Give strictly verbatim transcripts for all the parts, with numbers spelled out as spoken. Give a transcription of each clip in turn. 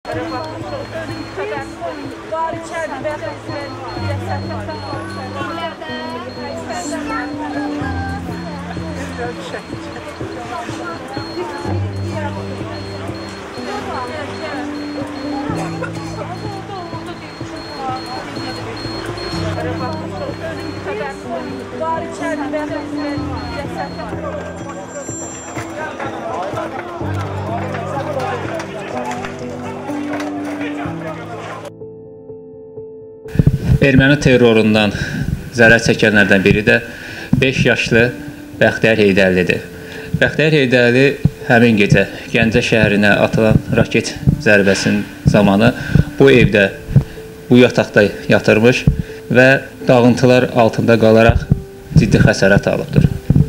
Var içeride beyefendiler. Var içeride beyefendiler. Erməni terrorundan zərər çəkənlərdən biri də beş yaşlı Bəxtiyar Heydərlidir. Bəxtiyar Heydərli həmin gecə Gəncə şəhərinə atılan raket zərbəsinin zamanı bu evdə, bu yataqda yatırmış və dağıntılar altında qalaraq ciddi xəsarət alıbdır.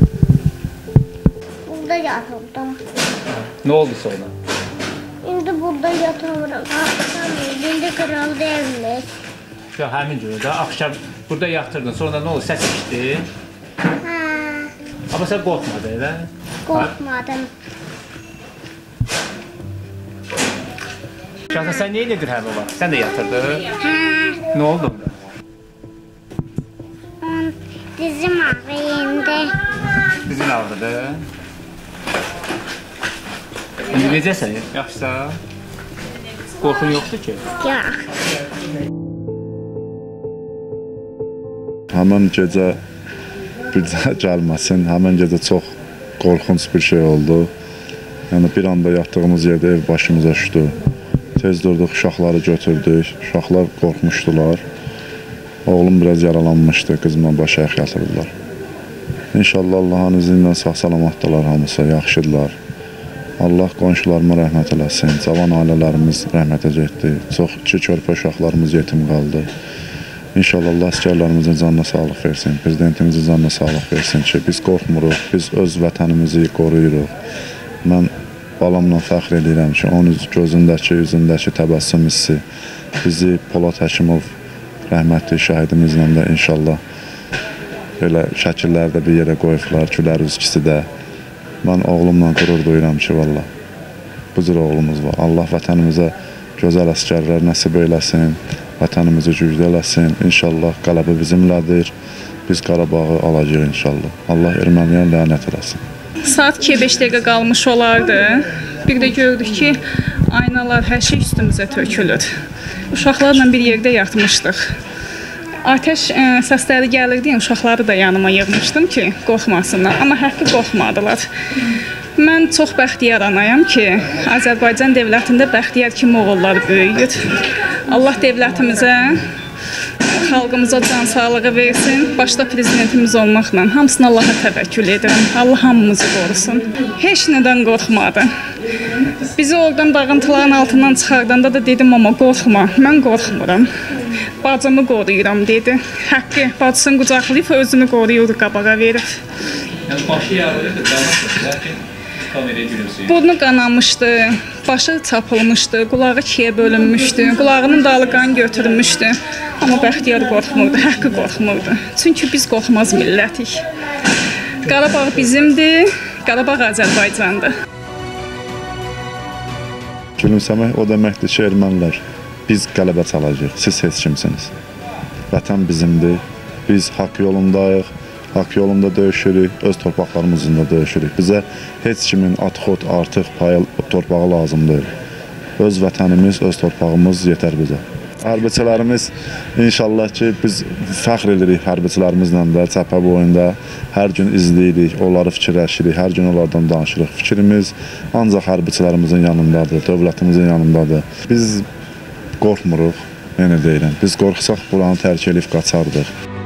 Burada yatırdım. Nə oldu sonra? İndi burada yatırdım. İndi kral değilmiş. Həmin günü də axşam burada yatırdın, sonra nə oldu? Səs eşitdi? Hə. Amma sən qorxmadın, elə? Qorxmadım. Şahsen sən niyə edir həmin vaxt? Sən də yatırdın? Hə. Nə oldu? Dizim ağrıydı. Dizin ağrıdı. İndi necəsən? Yaxşısan? Qorxun yoxdur ki? Yox. Həmin gecə bir daha gəlməsin, həmin gecə çox qorxunc bir şey oldu. Yəni bir anda yatdığımız yerdə ev başımıza düşdü. Tez durduq, uşaqları götürdük. Uşaqlar qorxmuşdular. Oğlum biraz yaralanmışdı, qızımla baş ayaq yatırdılar. İnşallah Allahın izni ilə sağ-salamatdılar hamısı, yaxşıdırlar. Allah qonşularıma rəhmət eləsin. Cavan ailələrimiz rəhmətə getdi. Çox iki körpə uşaqlarımız yetim qaldı. İnşallah Allah əsgərlərimizin canına sağlıq versin, prezidentimizin canına sağlıq versin ki, biz qorxmuruq, biz öz vətənimizi qoruyuruq. Mən balamla fəxr edirəm ki, onun gözündəki, yüzündəki təbəssüm hissi bizi Polad Həkimov rəhmətli şəhidimizlə də inşallah belə şəkilləri də bir yerə qoyublar, gülər üzkisi də. Mən oğlumla qürur duyuram ki, valla bu cür oğlumuz var. Allah vətənimizə gözəl əsgərlər nəsib eyləsin. Vətənimizi güclü eləsin. İnşallah qələbə bizimlədir. Biz Qarabağı alacağıq inşallah. Allah erməniyə lənət eləsin. Saat ikiyə beş dəqiqə qalmış olardı. Bir də gördük ki, aynalar, hər şey üstümüzə tökülür. Uşaqlarla bir yerdə yatmışdıq. Atəş ə, səsləri gəlirdi, uşaqları da yanıma yığmışdım ki, qorxmasınlar. Amma həqqi qorxmadılar. Mən çox bəxtiyar anayam ki, Azərbaycan dövlətində bəxtiyar kimi oğullar böyüyür. Allah dövlətimizə, xalqımıza can sağlığı versin. Başda prezidentimiz olmaqla hamısını Allaha təvəkkül edirəm. Allah hamımızı qorusun. Heç nədən qorxmadı. Bizi oradan dağıntıların altından çıxardanda da dedim, amma qorxma, mən qorxmuram. Bacımı qoruyuram dedi. Haqqı, bacısını qucaqlayıb, özünü qoruyurdu, qabağa verib. Yəni başı yarılırdı, qanamışdı, lakin kameraya gülümsüyor. Burnu qanamışdı, başı çapılmışdı, qulağı ikiyə bölünmüşdü, qulağının dalı qan götürmüşdü. Amma bəxtiyar qorxmurdu, haqqı qorxmurdu. Çünki biz qorxmaz millətik. Qarabağ bizimdir, Qarabağ Azərbaycandır. Gülümsəmək o deməkdir ki, ermənilər, biz qələbə çalacağıq, siz heç kimsiniz. Vətən bizimdir, biz haqq yolundayıq, haqq yolunda döyüşürük, öz torpaqlarımızın da döyüşürük. Bizə heç kimin atxot, artıq pay torpağı lazım deyil. Öz vətənimiz, öz torpağımız yetər bizə. Hərbiçilərimiz inşallah ki, biz fəxr edirik hərbiçilərimizlə də, cəbhə boyunda hər gün izləyirik, onları fikirləşirik, hər gün onlardan danışırıq. Fikrimiz ancaq hərbiçilərimizin yanındadır, dövlətimizin yanındadır. Biz qorxmuruq, yenə deyirəm, biz qorxsaq buranı tərk edib qaçardıq.